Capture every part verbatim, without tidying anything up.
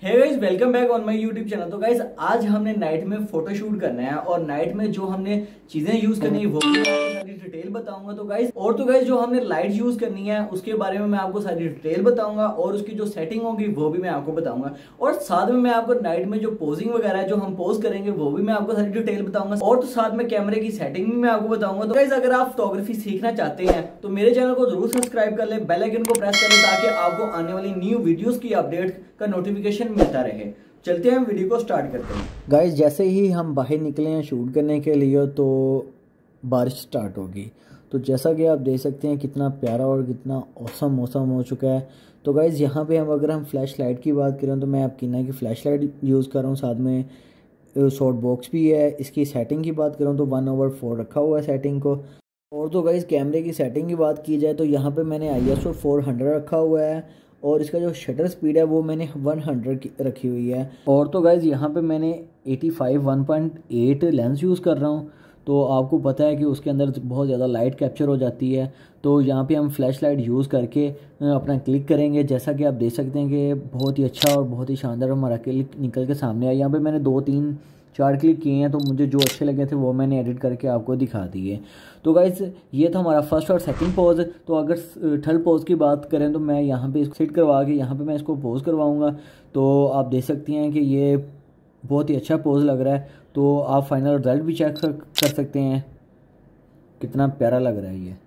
Hey guys, welcome back on my YouTube channel. तो guys आज हमने नाइट में फोटो शूट करना है और नाइट में जो हमने चीजें यूज करनी है वो भी मैं आपको सारी डिटेल बताऊंगा। तो गाइस और तो गाइस जो हमने लाइट यूज करनी है उसके बारे में मैं आपको सारी डिटेल बताऊंगा और उसकी जो सेटिंग होगी वो भी मैं आपको बताऊंगा और साथ में मैं आपको नाइट में जो पोजिंग वगैरह है जो हम पोज करेंगे वो भी मैं आपको सारी डिटेल बताऊंगा और तो साथ में कैमरे की सेटिंग भी मैं आपको बताऊंगा। तो गाइस अगर आप फोटोग्राफी सीखना चाहते हैं तो मेरे चैनल को जरूर सब्सक्राइब कर ले, बेल आइकन को प्रेस कर ले ताकि आपको आने वाली न्यू वीडियोस की अपडेट का नोटिफिकेशन मिलता रहे। चलते हैं वीडियो को स्टार्ट करते हैं। गाइस जैसे ही हम बाहर निकले हैं शूट करने के लिए तो बारिश स्टार्ट होगी। तो जैसा कि आप देख सकते हैं कितना प्यारा और कितना औसम मौसम हो चुका है। तो गाइस यहाँ पे हम अगर हम फ्लैश लाइट की बात करें तो मैं आपकी ना की फ्लैश लाइट यूज़ कर रहा हूँ, साथ में शॉर्ट बॉक्स भी है। इसकी सेटिंग की बात करूँ तो वन ओवर फोर रखा हुआ है सेटिंग को। और तो गाइस कैमरे की सेटिंग की बात की जाए तो यहाँ पे मैंने I S O four hundred रखा हुआ है और इसका जो शटर स्पीड है वो मैंने वन हंड्रेड की रखी हुई है। और तो गाइज़ यहाँ पे मैंने eighty five one point eight lens use कर रहा हूँ। तो आपको पता है कि उसके अंदर बहुत ज़्यादा लाइट कैप्चर हो जाती है। तो यहाँ पे हम फ्लैश लाइट यूज़ करके अपना क्लिक करेंगे। जैसा कि आप देख सकते हैं कि बहुत ही अच्छा और बहुत ही शानदार हमारा क्लिक निकल के सामने आया। यहाँ पे मैंने दो तीन चार क्लिक किए हैं तो मुझे जो अच्छे लगे थे वो मैंने एडिट करके आपको दिखा दिए। तो गाइस ये था हमारा फर्स्ट और सेकंड पोज। तो अगर थर्ड पोज की बात करें तो मैं यहाँ पे इसको सेट करवा के यहाँ पे मैं इसको पोज करवाऊँगा। तो आप देख सकती हैं कि ये बहुत ही अच्छा पोज लग रहा है। तो आप फाइनल रिजल्ट भी चेक कर सकते हैं कितना प्यारा लग रहा है ये।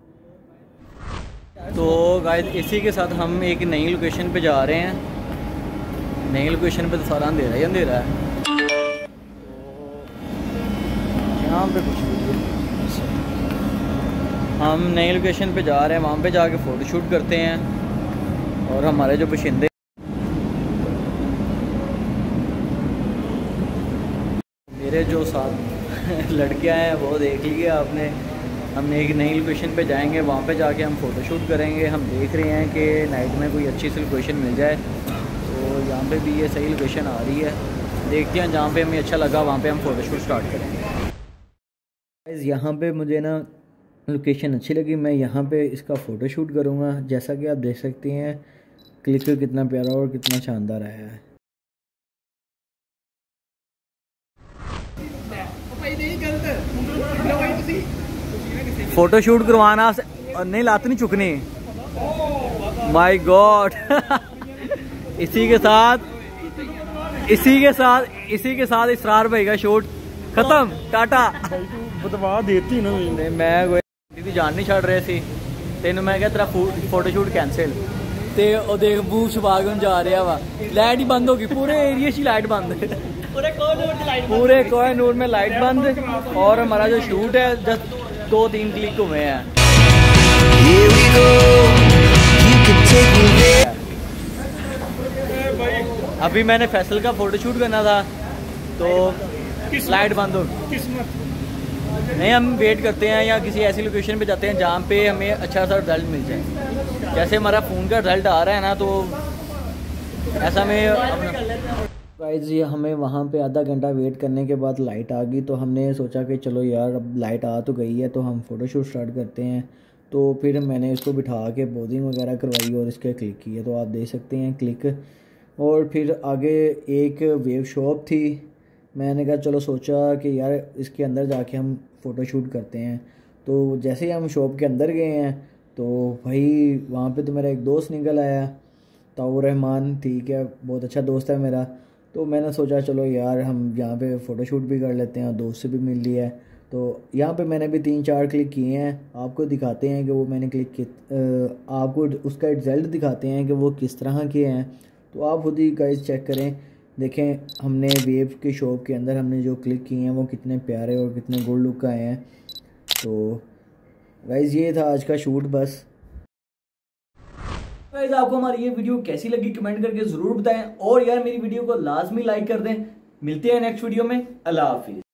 तो गाइस इसी के साथ हम एक नई लोकेशन पे जा रहे हैं। नई लोकेशन पे तो सारा अंधेरा ही अंधेरा है। यहाँ पे कुछ हम नई लोकेशन पे जा रहे हैं, वहाँ पे जाके फ़ोटो शूट करते हैं और हमारे जो बशिंदे मेरे जो साथ लड़कियाँ हैं वो देख लीजिए आपने। हम एक नई लोकेशन पे जाएंगे, वहाँ पे जाके हम फ़ोटो शूट करेंगे। हम देख रहे हैं कि नाइट में कोई अच्छी सी लोकेशन मिल जाए। तो यहाँ पे भी ये सही लोकेशन आ रही है, देखते हैं जहाँ पे हमें अच्छा लगा वहाँ पे हम फ़ोटो शूट स्टार्ट करेंगे। यहाँ पे मुझे ना लोकेशन अच्छी लगी, मैं यहाँ पे इसका फ़ोटो शूट करूँगा। जैसा कि आप देख सकते हैं क्लिक कितना प्यारा और कितना शानदार आया है। फोटो शूट करवाना और नहीं लात नहीं चुकनी। माय गॉड इसी के साथ इसी के साथ इसी के साथ इसरार भाई का शूट खत्म, टाटा। बतवा देती ना मैं कोई जान नहीं छड़ रहे सी तेन मैं क्या तेरा फोटो शूट कैंसिल ते ओ देख बूह छुपा के जा रहा वा। लाइट ही बंद होगी, पूरे एरिया की लाइट बंद, पूरे कोहिनूर में लाइट बंद। और हमारा जो शूट है जस्ट दो तीन क्लिक हुए हैं। अभी मैंने फैसल का फोटो शूट करना था तो लाइट बंद हो नहीं। हम वेट करते हैं या किसी ऐसी लोकेशन पे जाते हैं जहाँ पे हमें अच्छा सा रिजल्ट मिल जाए। जैसे हमारा फ़ोन का रिजल्ट आ रहा है ना, तो ऐसा में गाइस ये हमें वहाँ पे आधा घंटा वेट करने के बाद लाइट आ गई। तो हमने सोचा कि चलो यार अब लाइट आ तो गई है तो हम फ़ोटोशूट स्टार्ट करते हैं। तो फिर मैंने इसको बिठा के पोजिंग वगैरह करवाई और इसके क्लिक किए। तो आप देख सकते हैं क्लिक। और फिर आगे एक वेब शॉप थी, मैंने कहा चलो सोचा कि यार इसके अंदर जाके हम फ़ोटो शूट करते हैं। तो जैसे ही हम शॉप के अंदर गए हैं तो भाई वहाँ पे तो मेरा एक दोस्त निकल आया, ताऊर रहमान, ठीक है, बहुत अच्छा दोस्त है मेरा। तो मैंने सोचा चलो यार हम यहाँ पे फ़ोटो शूट भी कर लेते हैं, दोस्त से भी मिल लिया है। तो यहाँ पे मैंने भी तीन चार क्लिक किए हैं, आपको दिखाते हैं कि वो मैंने क्लिक किए, आपको उसका रिज़ल्ट दिखाते हैं कि वो किस तरह के हैं। तो आप खुद ही गाइस चेक करें, देखें हमने वेब के शॉप के अंदर हमने जो क्लिक किए हैं वो कितने प्यारे और कितने गुड लुक आए हैं। तो गाइस ये था आज का शूट। बस गाइस आपको हमारी ये वीडियो कैसी लगी कमेंट करके जरूर बताएं और यार मेरी वीडियो को लाजमी लाइक कर दें। मिलते हैं नेक्स्ट वीडियो में। अल्लाह हाफिज़।